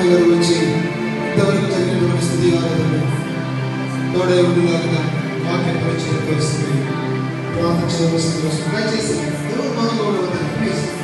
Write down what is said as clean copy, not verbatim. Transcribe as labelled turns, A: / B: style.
A: సాయి గారు వచ్చి ఇంతవరకు జరిగినటువంటి స్థితి ఆరాధన తోడే ఉండిలాగా వాక్యం పరిచయం పరిస్థితి ప్రార్థన దయచేసి ఎవరు మనలో ప్లీజ్